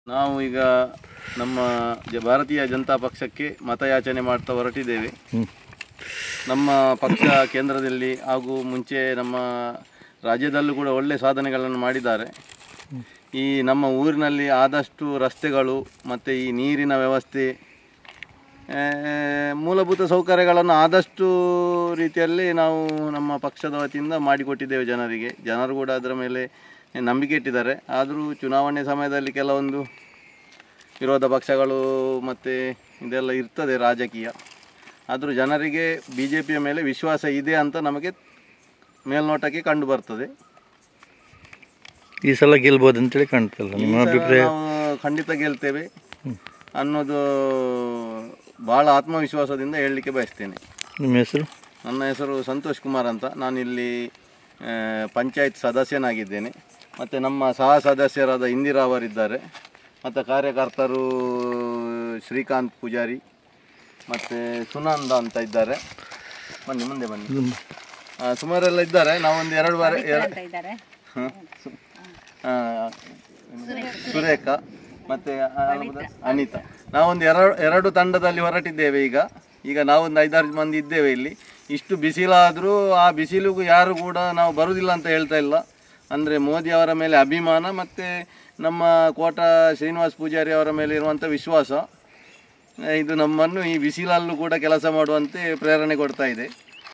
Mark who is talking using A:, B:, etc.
A: ನಾವು ಈಗ ನಮ್ಮ ಭಾರತೀಯ ಜನತಾ ಪಕ್ಷಕ್ಕೆ ಮತಯಾಚನೆ ಮಾಡ್ತಾ ಹೊರಟಿದ್ದೇವೆ. ನಮ್ಮ ಪಕ್ಷ ಕೇಂದ್ರದಲ್ಲಿ ಹಾಗೂ ಮುಂಚೆ ನಮ್ಮ ರಾಜ್ಯದಲ್ಲೂ ಕೂಡ ಒಳ್ಳೆ ಸಾಧನೆಗಳನ್ನು ಮಾಡಿದ್ದಾರೆ. ಈ ನಮ್ಮ ಊರಿನಲ್ಲಿ ಆದಷ್ಟು ರಸ್ತೆಗಳು ಮತ್ತು ಈ ನೀರಿನ ವ್ಯವಸ್ಥೆ, ಮೂಲಭೂತ ಸೌಕರ್ಯಗಳನ್ನು ಆದಷ್ಟು ರೀತಿಯಲ್ಲಿ ನಾವು ನಮ್ಮ ಪಕ್ಷದ ವತಿಯಿಂದ ಮಾಡಿಕೊಟ್ಟಿದ್ದೇವೆ ಜನರಿಗೆ. ಜನರು ಕೂಡ ಅದರ ಮೇಲೆ ನಂಬಿಕೆ ಇಟ್ಟಿದ್ದಾರೆ. ಆದರೂ ಚುನಾವಣೆ ಸಮಯದಲ್ಲಿ ಕೆಲವೊಂದು ವಿರೋಧ ಪಕ್ಷಗಳು ಮತ್ತು ಇದೆಲ್ಲ ಇರ್ತದೆ ರಾಜಕೀಯ. ಆದರೂ ಜನರಿಗೆ BJPಯ ಮೇಲೆ ವಿಶ್ವಾಸ ಇದೆ ಅಂತ ನಮಗೆ ಮೇಲ್ನೋಟಕ್ಕೆ ಕಂಡು ಬರ್ತದೆ.
B: ಈ ಸಲ ಗೆಲ್ಬೋದು ಅಂತೇಳಿ ಕಾಣ್ತಲ್ಲ, ನಿಮ್ಮ ಅಭಿಪ್ರಾಯ?
A: ನಾವು ಖಂಡಿತ ಗೆಲ್ತೇವೆ ಅನ್ನೋದು ಭಾಳ ಆತ್ಮವಿಶ್ವಾಸದಿಂದ ಹೇಳಲಿಕ್ಕೆ ಬಯಸ್ತೇನೆ.
B: ನಿಮ್ಮ ಹೆಸರು?
A: ನನ್ನ ಹೆಸರು ಸಂತೋಷ್ ಕುಮಾರ್ ಅಂತ. ನಾನಿಲ್ಲಿ ಪಂಚಾಯತ್ ಸದಸ್ಯನಾಗಿದ್ದೇನೆ. ಮತ್ತು ನಮ್ಮ ಸಹ ಸದಸ್ಯರಾದ ಇಂದಿರಾ ಅವರಿದ್ದಾರೆ, ಮತ್ತು ಕಾರ್ಯಕರ್ತರು ಶ್ರೀಕಾಂತ್ ಪೂಜಾರಿ ಮತ್ತು ಸುನಂದ ಅಂತ ಇದ್ದಾರೆ. ಬನ್ನಿ ಮುಂದೆ ಬನ್ನಿ, ಸುಮಾರೆಲ್ಲ ಇದ್ದಾರೆ. ನಾವೊಂದು 2 ಬಾರಿ ಸುರೇಖ ಮತ್ತು ಅನಿತಾ, ನಾವೊಂದು ಎರಡು ತಂಡದಲ್ಲಿ ಹೊರಟಿದ್ದೇವೆ. ಈಗ ನಾವೊಂದು 5-6 ಮಂದಿ ಇದ್ದೇವೆ ಇಲ್ಲಿ. ಇಷ್ಟು ಬಿಸಿಲಾದರೂ ಆ ಬಿಸಿಲಿಗೂ ಯಾರು ಕೂಡ ನಾವು ಬರುವುದಿಲ್ಲ ಅಂತ ಹೇಳ್ತಾ ಇಲ್ಲ. ಅಂದರೆ ಮೋದಿ ಅವರ ಮೇಲೆ ಅಭಿಮಾನ ಮತ್ತು ನಮ್ಮ ಕೋಟ ಶ್ರೀನಿವಾಸ್ ಪೂಜಾರಿ ಅವರ ಮೇಲೆ ಇರುವಂಥ ವಿಶ್ವಾಸ ಇದು ನಮ್ಮನ್ನು ಈ ಬಿಸಿಲಲ್ಲೂ ಕೂಡ ಕೆಲಸ ಮಾಡುವಂತೆ ಪ್ರೇರಣೆ ಕೊಡ್ತಾ ಇದೆ.